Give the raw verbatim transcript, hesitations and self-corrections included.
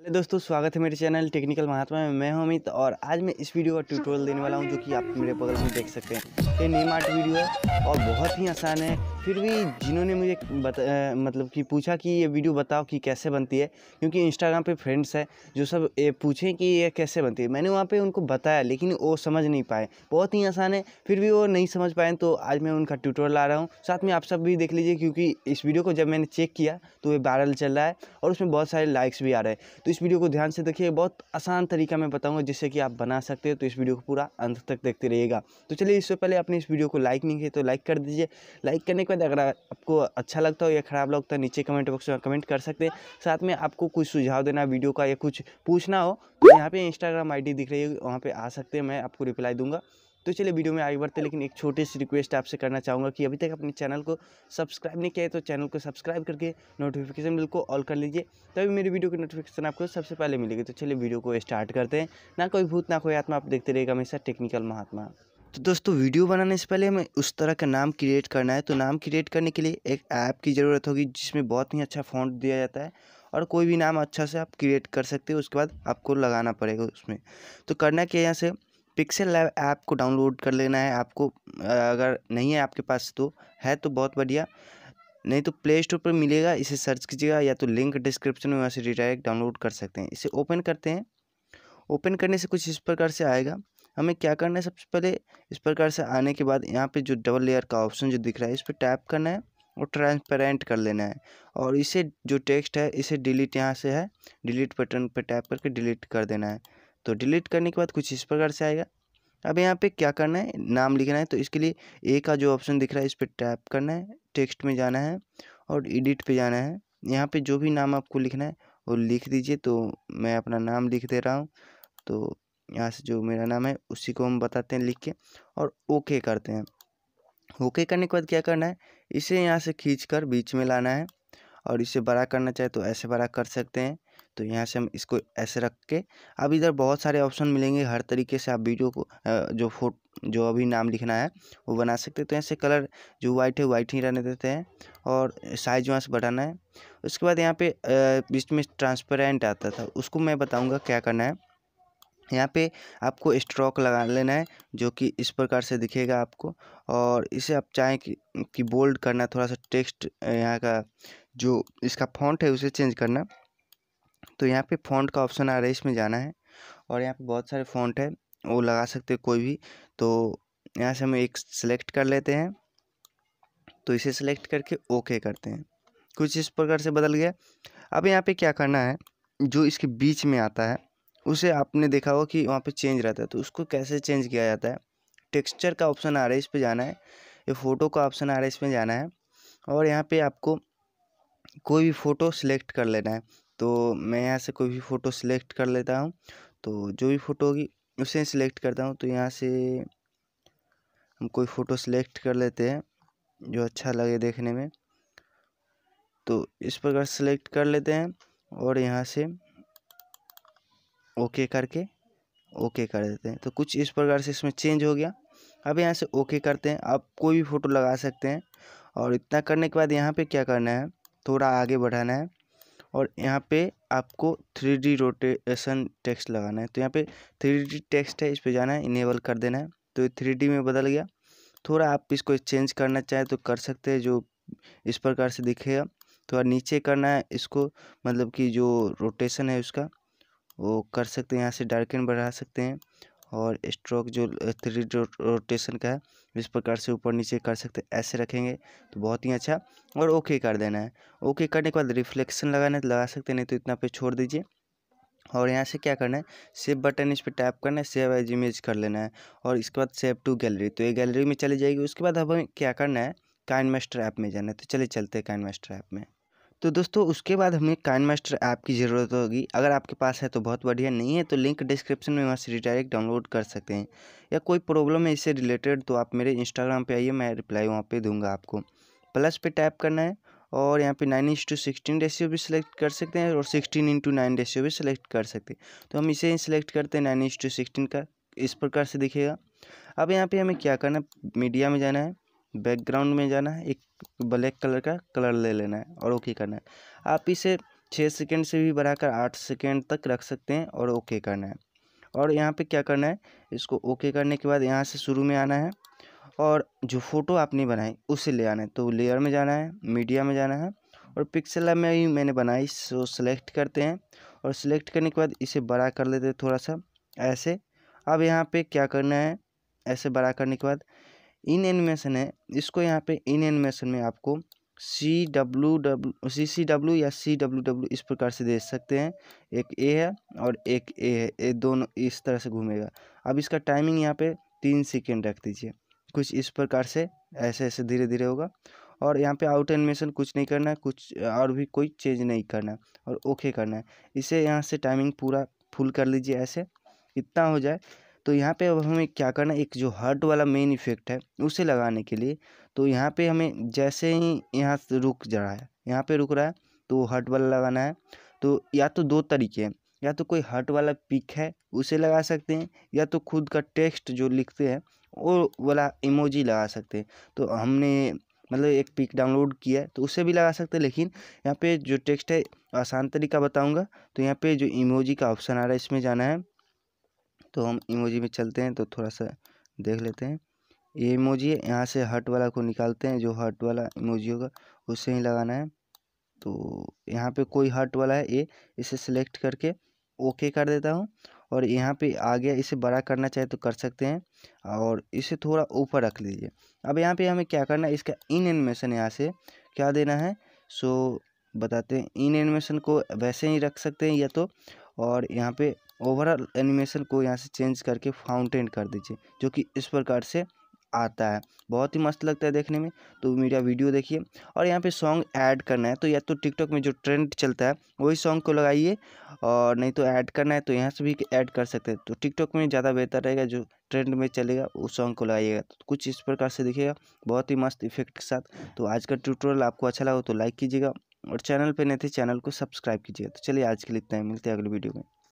दोस्तों, स्वागत है मेरे चैनल टेक्निकल महात्मा में। मैं हूं अमित और आज मैं इस वीडियो का ट्यूटोरियल देने वाला हूं जो कि आप मेरे बगल में देख सकते हैं। ये नेम आर्ट वीडियो है और बहुत ही आसान है। फिर भी जिन्होंने मुझे बता अ, मतलब कि पूछा कि ये वीडियो बताओ कि कैसे बनती है, क्योंकि इंस्टाग्राम पे फ्रेंड्स है जो सब ये पूछें कि ये कैसे बनती है। मैंने वहाँ पे उनको बताया लेकिन वो समझ नहीं पाए। बहुत ही आसान है, फिर भी वो नहीं समझ पाए, तो आज मैं उनका ट्यूटोरियल ला रहा हूँ। साथ में आप सब भी देख लीजिए, क्योंकि इस वीडियो को जब मैंने चेक किया तो ये वायरल चल रहा है और उसमें बहुत सारे लाइक्स भी आ रहे हैं। तो इस वीडियो को ध्यान से देखिए, बहुत आसान तरीका मैं बताऊंगा जिससे कि आप बना सकते हो। तो इस वीडियो को पूरा अंत तक देखते रहिएगा। तो चलिए, इससे पहले आपने इस वीडियो को लाइक नहीं किया तो लाइक कर दीजिए। लाइक करने के बाद अगर आपको अच्छा लगता हो या ख़राब लगता है, नीचे कमेंट बॉक्स में कमेंट कर सकते हैं। साथ में आपको कुछ सुझाव देना वीडियो का या कुछ पूछना हो तो यहाँ पे इंस्टाग्राम आई डी दिख रही है, वहाँ पर आ सकते हैं, मैं आपको रिप्लाई दूंगा। तो चलिए वीडियो में आगे बढ़ते, लेकिन एक छोटी सी रिक्वेस्ट आपसे करना चाहूँगा कि अभी तक अपने चैनल को सब्सक्राइब नहीं किया है तो चैनल को सब्सक्राइब करके नोटिफिकेशन बिल को ऑल कर लीजिए, तभी मेरी वीडियो की नोटिफिकेशन आपको सबसे पहले मिलेगी। तो चलिए वीडियो को स्टार्ट करते हैं। ना कोई भूत ना कोई आत्मा, आप देखते रहिएगा हमेशा टेक्निकल महात्मा। तो दोस्तों, वीडियो बनाने से पहले हमें उस तरह का नाम क्रिएट करना है। तो नाम क्रिएट करने के लिए एक ऐप की ज़रूरत होगी जिसमें बहुत ही अच्छा फ़ॉन्ट दिया जाता है और कोई भी नाम अच्छा से आप क्रिएट कर सकते हो। उसके बाद आपको लगाना पड़ेगा उसमें। तो करना क्या है, यहाँ से पिक्सेल लैब ऐप को डाउनलोड कर लेना है आपको। अगर नहीं है आपके पास तो है तो बहुत बढ़िया, नहीं तो प्ले स्टोर पर मिलेगा, इसे सर्च कीजिएगा या तो लिंक डिस्क्रिप्शन में, वहाँ से डायरेक्ट डाउनलोड कर सकते हैं। इसे ओपन करते हैं। ओपन करने से कुछ इस प्रकार से आएगा। हमें क्या करना है, सबसे पहले इस प्रकार से आने के बाद यहाँ पे जो डबल लेयर का ऑप्शन जो दिख रहा है इस पर टैप करना है और ट्रांसपेरेंट कर लेना है। और इसे जो टेक्स्ट है इसे डिलीट, यहाँ से है डिलीट बटन पर टैप करके डिलीट कर देना है। तो डिलीट करने के बाद कुछ इस प्रकार से आएगा। अब यहाँ पे क्या करना है, नाम लिखना है। तो इसके लिए ए का जो ऑप्शन दिख रहा है इस पर टैप करना है, टेक्स्ट में जाना है और एडिट पे जाना है। यहाँ पे जो भी नाम आपको लिखना है वो लिख दीजिए। तो मैं अपना नाम लिख दे रहा हूँ। तो यहाँ से जो मेरा नाम है उसी को हम बताते हैं लिख के और ओके करते हैं। ओके करने के बाद क्या करना है, इसे यहाँ से खींच कर बीच में लाना है और इसे बड़ा करना चाहे तो ऐसे बड़ा कर सकते हैं। तो यहाँ से हम इसको ऐसे रख के, अब इधर बहुत सारे ऑप्शन मिलेंगे, हर तरीके से आप वीडियो को जो फोट जो अभी नाम लिखना है वो बना सकते हैं। तो ऐसे कलर जो वाइट है वाइट ही रहने देते हैं और साइज वहाँ से बढ़ाना है। उसके बाद यहाँ पे बीच में ट्रांसपेरेंट आता था, उसको मैं बताऊँगा क्या करना है। यहाँ पे आपको स्ट्रोक लगा लेना है जो कि इस प्रकार से दिखेगा आपको, और इसे आप चाहें कि, कि बोल्ड करना, थोड़ा सा टेक्स्ट यहाँ का जो इसका फॉन्ट है उसे चेंज करना। तो यहाँ पे फ़ॉन्ट का ऑप्शन आ रहा है, इसमें जाना है और यहाँ पे बहुत सारे फ़ॉन्ट है, वो लगा सकते हैं कोई भी। तो यहाँ से हम एक सिलेक्ट कर लेते हैं। तो इसे सिलेक्ट करके ओके करते हैं। कुछ इस प्रकार से बदल गया। अब यहाँ पे क्या करना है, जो इसके बीच में आता है उसे आपने देखा होगा कि वहाँ पे चेंज रहता है। तो उसको कैसे चेंज किया जाता है, टेक्सचर का ऑप्शन आ रहा है, इस पर जाना है। ये फ़ोटो का ऑप्शन आ रहा है, इसमें जाना है और यहाँ पे आपको कोई भी फ़ोटो सिलेक्ट कर लेना है। तो मैं यहाँ से कोई भी फ़ोटो सिलेक्ट कर लेता हूँ। तो जो भी फ़ोटो होगी उसे सिलेक्ट करता हूँ। तो यहाँ से हम कोई फ़ोटो सिलेक्ट कर लेते हैं जो अच्छा लगे देखने में। तो इस प्रकार सिलेक्ट कर लेते हैं और यहाँ से ओके करके ओके कर देते हैं। तो कुछ इस प्रकार से इसमें चेंज हो गया। अब यहाँ से ओके करते हैं। आप कोई भी फ़ोटो लगा सकते हैं और इतना करने के बाद यहाँ पे क्या करना है, थोड़ा आगे बढ़ाना है और यहाँ पे आपको थ्री डी रोटेशन टेक्स्ट लगाना है। तो यहाँ पे थ्री डी टेक्स्ट है, इस पे जाना है, इनेबल कर देना है। तो ये थ्री डी में बदल गया। थोड़ा आप इसको चेंज करना चाहें तो कर सकते हैं, जो इस प्रकार से दिखेगा। थोड़ा नीचे करना है इसको, मतलब कि जो रोटेशन है उसका वो कर सकते हैं, यहाँ से डार्कन बढ़ा सकते हैं और स्ट्रोक जो थ्री डी रोटेशन का है इस प्रकार से ऊपर नीचे कर सकते हैं। ऐसे रखेंगे तो बहुत ही अच्छा, और ओके कर देना है। ओके करने के बाद रिफ्लेक्शन लगाना है तो लगा सकते हैं, नहीं तो इतना पे छोड़ दीजिए। और यहाँ से क्या करना है, सेव बटन इस पर टैप करना है, सेव एज इमेज कर लेना है और इसके बाद सेव टू गैलरी, तो ये गैलरी में चली जाएगी। उसके बाद हमें क्या करना है, काइनमास्टर ऐप में जाना है। तो चलिए चलते हैं काइनमास्टर ऐप में। तो दोस्तों, उसके बाद हमें काइनमास्टर ऐप की ज़रूरत होगी। अगर आपके पास है तो बहुत बढ़िया, नहीं है तो लिंक डिस्क्रिप्शन में, वहाँ से डायरेक्ट डाउनलोड कर सकते हैं। या कोई प्रॉब्लम है इससे रिलेटेड तो आप मेरे इंस्टाग्राम पे आइए, मैं रिप्लाई वहाँ पे दूंगा आपको। प्लस पे टैप करना है और यहाँ पे nine into sixteen ratio भी सिलेक्ट कर सकते हैं और सिक्सटीन इंटू नाइन रेशियो भी सिलेक्ट कर सकते हैं। तो हम इसे ही सिलेक्ट करते हैं, नाइन इंस टू सिक्सटीन का, इस प्रकार से दिखेगा। अब यहाँ पे हमें क्या करना है, मीडिया में जाना है, बैकग्राउंड में जाना है, एक ब्लैक कलर का कलर ले लेना है और ओके करना है। आप इसे छः सेकेंड से भी बढ़ाकर आठ सेकेंड तक रख सकते हैं और ओके करना है। और यहाँ पे क्या करना है, इसको ओके करने के बाद यहाँ से शुरू में आना है और जो फ़ोटो आपने बनाई उसे ले आना है। तो लेयर में जाना है, मीडिया में जाना है और पिक्सल लैब में ही मैंने बनाई, सो सेलेक्ट करते हैं और सेलेक्ट करने के बाद इसे बड़ा कर लेते हैं थोड़ा सा ऐसे। अब यहाँ पे क्या करना है, ऐसे बड़ा करने के बाद इन एनिमेशन है, इसको यहाँ पे इन एनिमेशन में आपको C W W C C W या सी डब्ल्यू डब्ल्यू इस प्रकार से दे सकते हैं। एक ए है और एक ए है, ये दोनों इस तरह से घूमेगा। अब इसका टाइमिंग यहाँ पे तीन सेकेंड रख दीजिए, कुछ इस प्रकार से ऐसे ऐसे धीरे धीरे होगा। और यहाँ पे आउट एनिमेशन कुछ नहीं करना है, कुछ और भी कोई चेंज नहीं करना है और ओके करना है। इसे यहाँ से टाइमिंग पूरा फुल कर लीजिए, ऐसे इतना हो जाए। तो यहाँ पे अब हमें क्या करना है, एक जो हर्ट वाला मेन इफेक्ट है उसे लगाने के लिए, तो यहाँ पे हमें जैसे ही यहाँ से रुक जा रहा है, यहाँ पे रुक रहा है तो हर्ट वाला लगाना है। तो या तो दो तरीके हैं, या तो कोई हर्ट वाला पिक है उसे लगा सकते हैं, या तो खुद का टेक्स्ट जो लिखते हैं वो वाला इमोजी लगा सकते हैं। तो हमने मतलब एक पिक डाउनलोड किया है तो उसे भी लगा सकते हैं, लेकिन यहाँ पे जो टेक्स्ट है आसान तरीका बताऊँगा। तो यहाँ पे जो इमोजी का ऑप्शन आ रहा है इसमें जाना है, तो हम इमोजी में चलते हैं तो थोड़ा सा देख लेते हैं। ये इमोजी है, यहाँ से हर्ट वाला को निकालते हैं, जो हर्ट वाला इमोजी होगा उसे ही लगाना है। तो यहाँ पे कोई हर्ट वाला है ये, इसे सिलेक्ट करके ओके कर देता हूँ और यहाँ पे आ गया। इसे बड़ा करना चाहे तो कर सकते हैं और इसे थोड़ा ऊपर रख लीजिए। अब यहाँ पे हमें क्या करना है, इसका इन एनिमेशन यहाँ से क्या देना है सो बताते हैं। इन एनिमेशन को वैसे ही रख सकते हैं या तो, और यहाँ पे ओवरऑल एनिमेशन को यहाँ से चेंज करके फाउंटेन कर दीजिए, जो कि इस प्रकार से आता है। बहुत ही मस्त लगता है देखने में। तो मेरा वीडियो देखिए। और यहाँ पे सॉन्ग ऐड करना है तो या तो टिकटॉक में जो ट्रेंड चलता है वही सॉन्ग को लगाइए, और नहीं तो ऐड करना है तो यहाँ से भी ऐड कर सकते हैं। तो टिकटॉक में ज़्यादा बेहतर रहेगा, जो ट्रेंड में चलेगा उस सॉन्ग को लगाइएगा तो कुछ इस प्रकार से दिखेगा, बहुत ही मस्त इफेक्ट के साथ। तो आज का ट्यूटोरियल आपको अच्छा लगा तो लाइक कीजिएगा और चैनल पर नहीं थे चैनल को सब्सक्राइब कीजिएगा। तो चलिए आज के लिए इतना ही, मिलते हैं अगले वीडियो में।